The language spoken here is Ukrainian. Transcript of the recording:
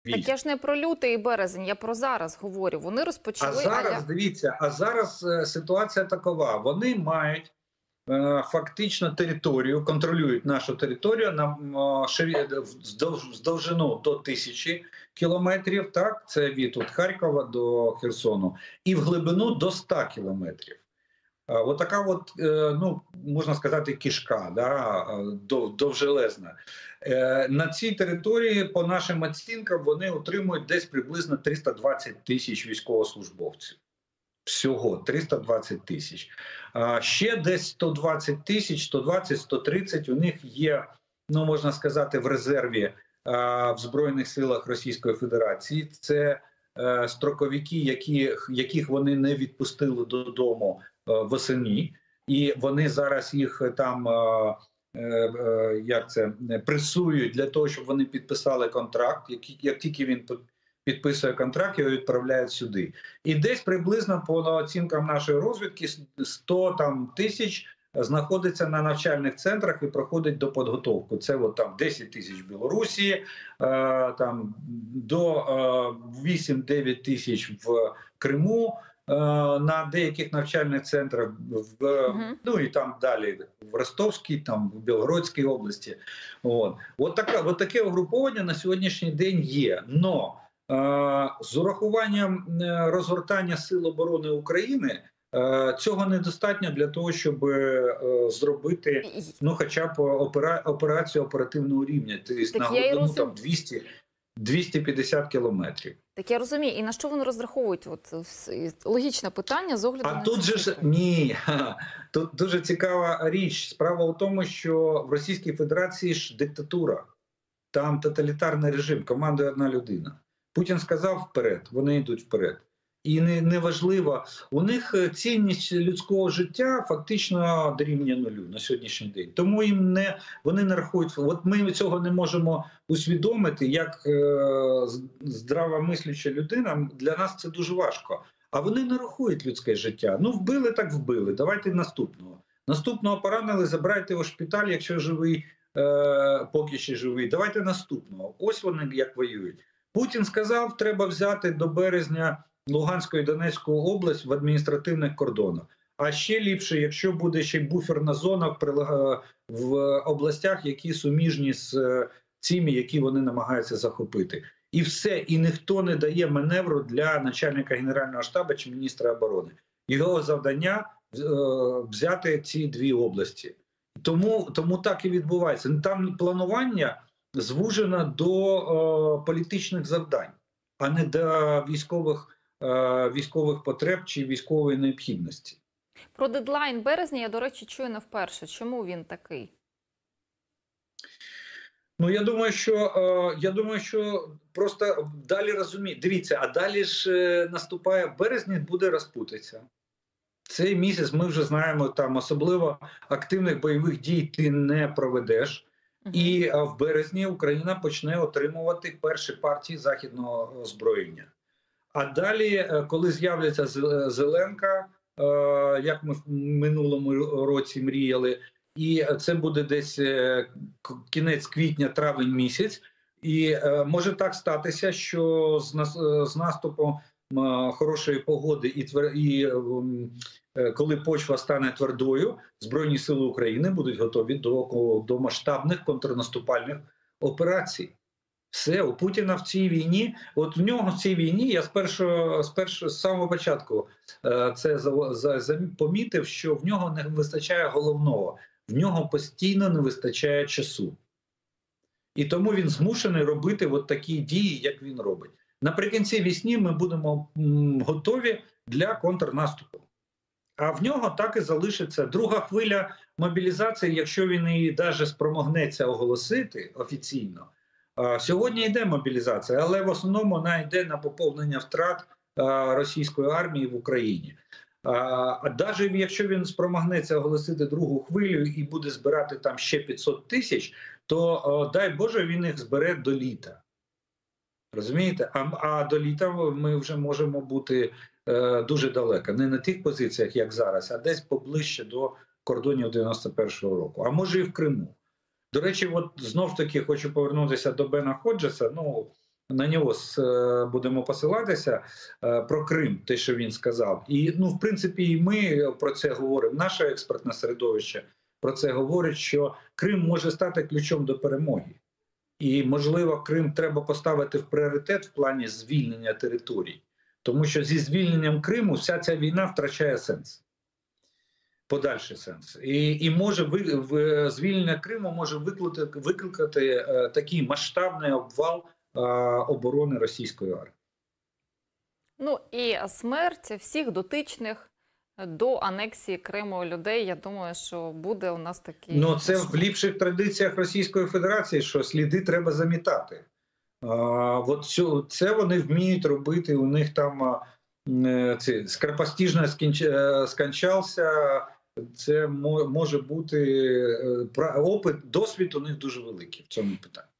Так я ж не про лютий і березень, я про зараз говорю. Вони розпочали... А зараз, дивіться, ситуація такова. Вони мають фактично територію, контролюють нашу територію на з довжину до 1000 кілометрів, так, це від Харкова до Херсону, і в глибину до 100 кілометрів. От така от, ну, можна сказати, кишка, да, довжелезна. На цій території, по нашим оцінкам, вони утримують десь приблизно 320 тисяч військовослужбовців. Всього 320 тисяч. Ще десь 120 тисяч, 120-130 у них є, ну, можна сказати, в резерві в Збройних силах Російської Федерації. Це строковики, яких вони не відпустили додому восени, і вони зараз їх там пресують для того, щоб вони підписали контракт. Як тільки він підписує контракт, його відправляють сюди. І десь приблизно, по оцінкам нашої розвідки, 100 тисяч знаходиться на навчальних центрах і проходить до підготовки. Це от там 10 тисяч в Білорусі, там до 8-9 тисяч в Криму, на деяких навчальних центрах, ну і там далі в Ростовській, там в Білгородській області. От таке угруповання на сьогоднішній день є. Но з урахуванням розгортання Сил оборони України цього недостатньо для того, щоб зробити, ну, хоча б операцію оперативного рівня, тобто на глибину там 250 кілометрів. Так я розумію. І на що вони розраховують? От логічне питання з огляду на тут же ж ні. Тут дуже цікава річ. Справа в тому, що в Російській Федерації ж диктатура. Там тоталітарний режим, командує одна людина. Путін сказав вперед, вони йдуть вперед. І неважливо, у них цінність людського життя фактично дорівнює нулю на сьогоднішній день. Тому вони не рахують, от ми цього не можемо усвідомити, як здравомисляча людина, для нас це дуже важко. А вони не рахують людське життя. Ну, вбили, так вбили, давайте наступного. Наступного поранили, забирайте його в шпиталь, якщо живий, поки ще живий, давайте наступного. Ось вони як воюють. Путін сказав, треба взяти до березня Луганську і Донецьку область в адміністративних кордонах. А ще ліпше, якщо буде ще буферна зона в областях, які суміжні з цими, які вони намагаються захопити. І все, і ніхто не дає маневру для начальника Генерального штабу чи міністра оборони. Його завдання взяти ці дві області. Тому так і відбувається. Там планування звужено до політичних завдань, а не до військових потреб чи військової необхідності. Про дедлайн березня я, до речі, чую не вперше. Чому він такий? Ну, я думаю, що просто далі розуміють. Дивіться, а далі ж наступає в березні, буде розпутиця. Цей місяць ми вже знаємо, там особливо активних бойових дій ти не проведеш. І в березні Україна почне отримувати перші партії західного озброєння. А далі, коли з'являться Зеленка, як ми в минулому році мріяли, і це буде десь кінець квітня-травень місяць, і може так статися, що з наступом хорошої погоди і коли почва стане твердою, Збройні сили України будуть готові до масштабних контрнаступальних операцій. Все, у Путіна в цій війні, от в нього в цій війні, я з самого початку це помітив, що в нього не вистачає головного, в нього постійно не вистачає часу. І тому він змушений робити от такі дії, як він робить. Наприкінці весни ми будемо готові для контрнаступу. А в нього так і залишиться друга хвиля мобілізації, якщо він її навіть спромогнеться оголосити офіційно. Сьогодні йде мобілізація, але в основному вона йде на поповнення втрат російської армії в Україні. А навіть якщо він спромагнеться оголосити другу хвилю і буде збирати там ще 500 тисяч, то дай Боже він їх збере до літа. Розумієте? А до літа ми вже можемо бути дуже далеко. Не на тих позиціях, як зараз, а десь поближче до кордонів 91-го року. А може і в Криму. До речі, от знов таки хочу повернутися до Бена Ходжеса. Ну, на нього будемо посилатися, про Крим, те, що він сказав. І, ну, в принципі, і ми про це говоримо. Наше експертне середовище про це говорить, що Крим може стати ключом до перемоги. І, можливо, Крим треба поставити в пріоритет в плані звільнення територій. Тому що зі звільненням Криму вся ця війна втрачає сенс. Подальший сенс. І може звільнення Криму може викликати такий масштабний обвал оборони російської армії. Ну і смерть всіх дотичних до анексії Криму людей, я думаю, що буде у нас такий... Ну, це в ліпших традиціях Російської Федерації, що сліди треба замітати. От це вони вміють робити, у них там скоропостижно скончався, це може бути опит, досвід у них дуже великий в цьому питанні.